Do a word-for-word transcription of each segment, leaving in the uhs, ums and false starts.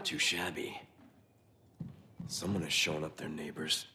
not too shabby. Someone has shown up their neighbors.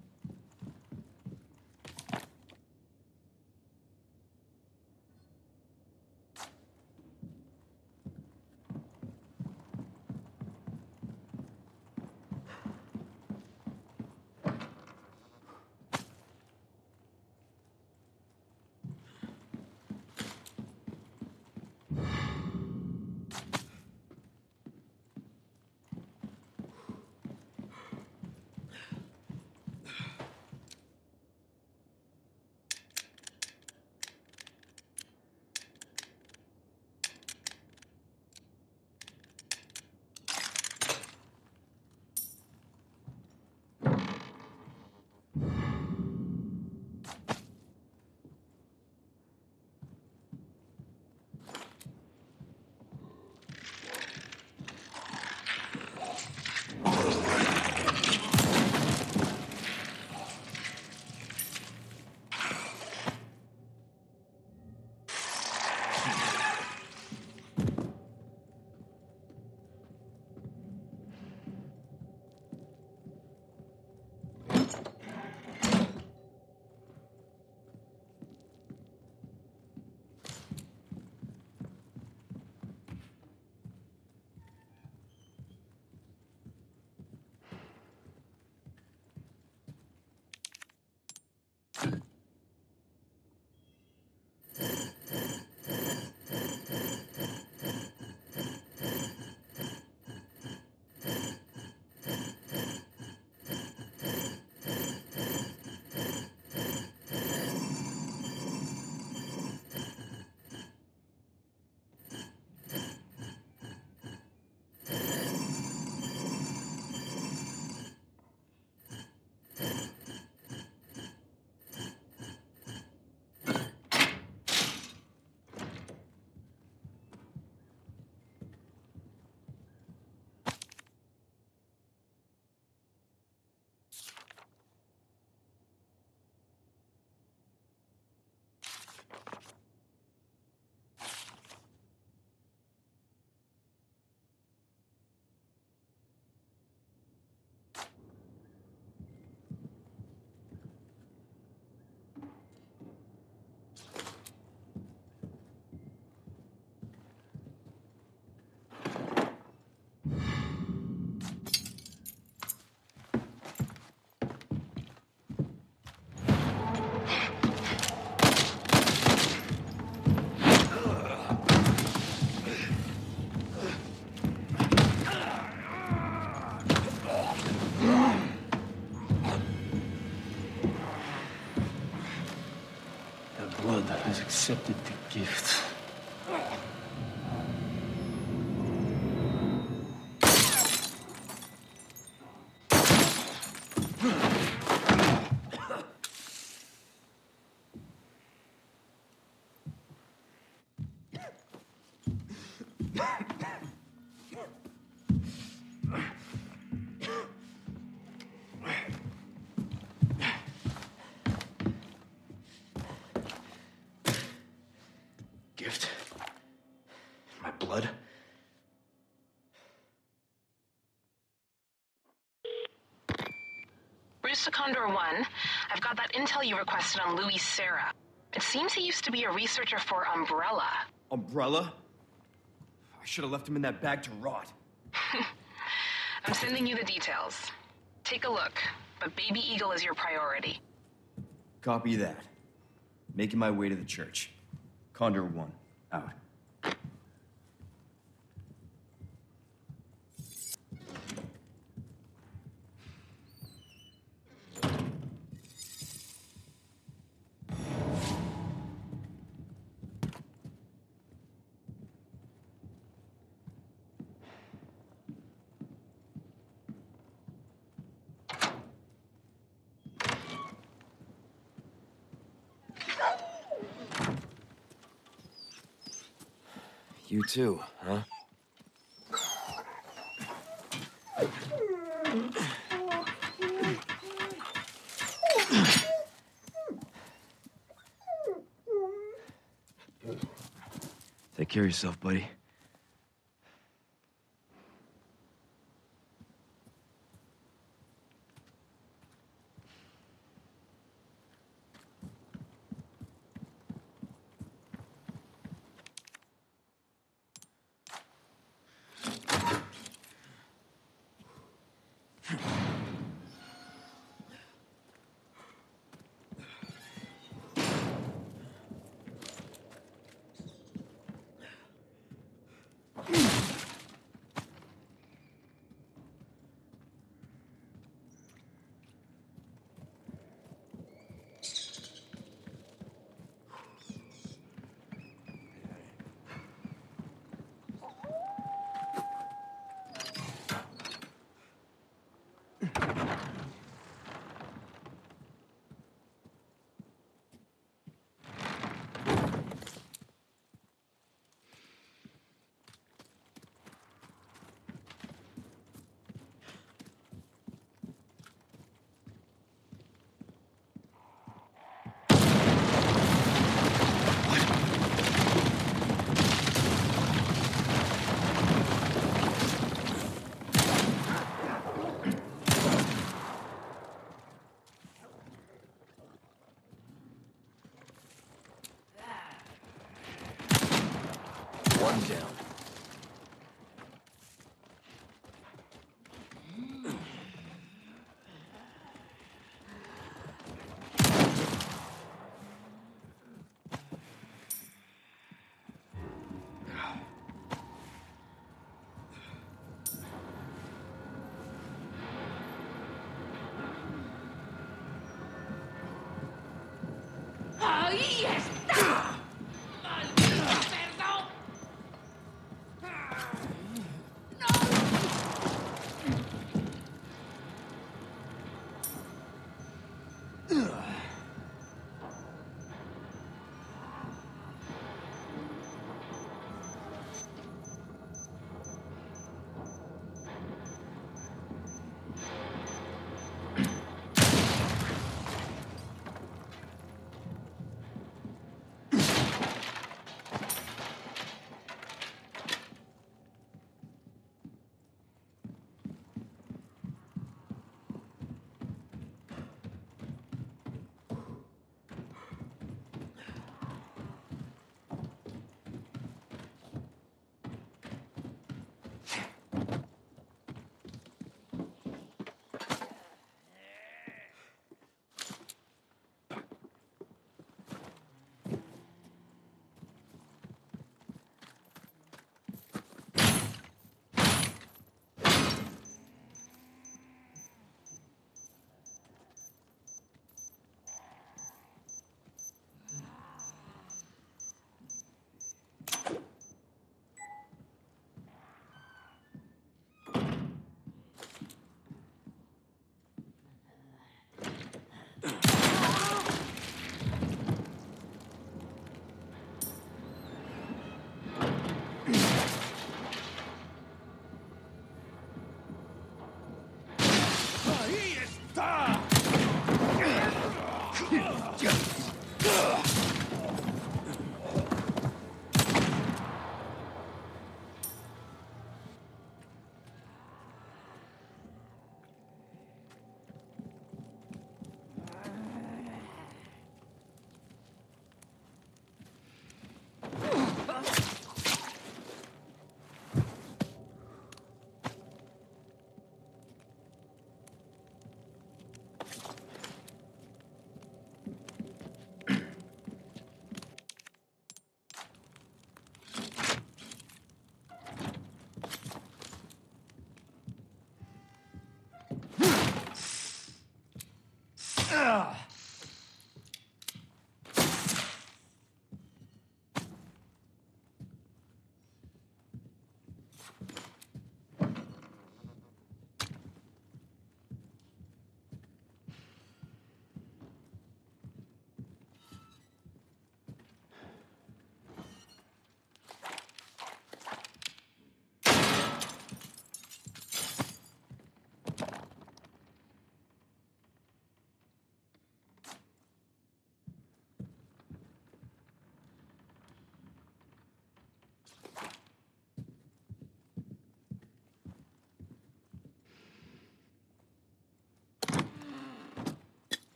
Accepted the gift. Gift? My blood? Bruce to Condor One, I've got that intel you requested on Louis Serra. It seems he used to be a researcher for Umbrella. Umbrella? I should have left him in that bag to rot. I'm sending you the details. Take a look, but Baby Eagle is your priority. Copy that. Making my way to the church. Condor One, out. You too, huh? Take care of yourself, buddy.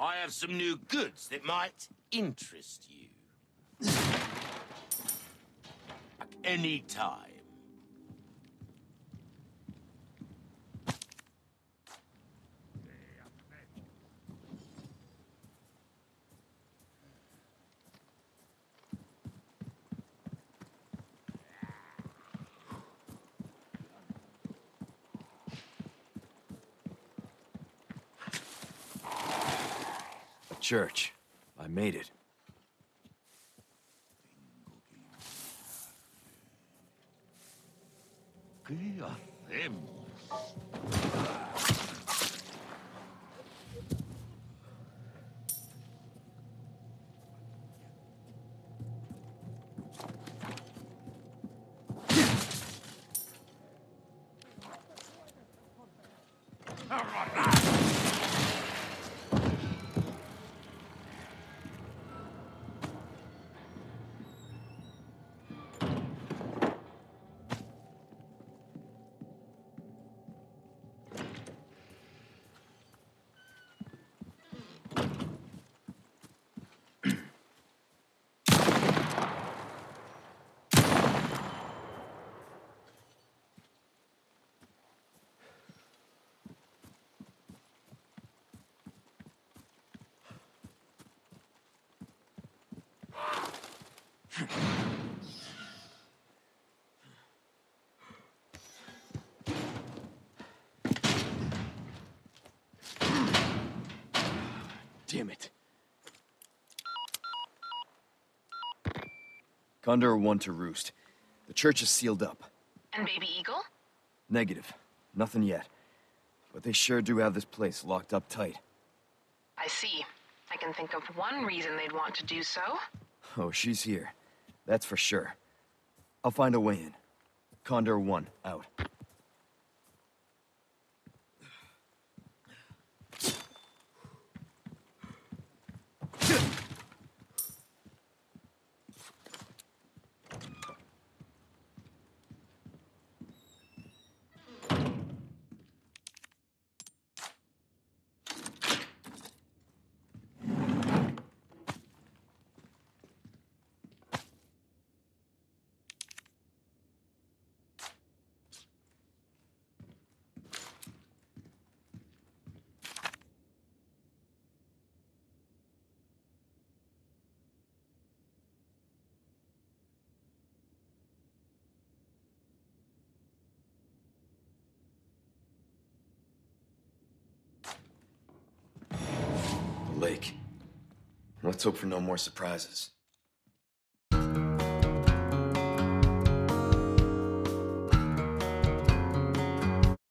I have some new goods that might interest you. Any time. Church. I made it. ¿Qué hacemos? Damn it. Condor one to roost. The church is sealed up. And Baby Eagle? Negative. Nothing yet. But they sure do have this place locked up tight. I see. I can think of one reason they'd want to do so. Oh, she's here. That's for sure. I'll find a way in. Condor one, out. Lake. Let's hope for no more surprises.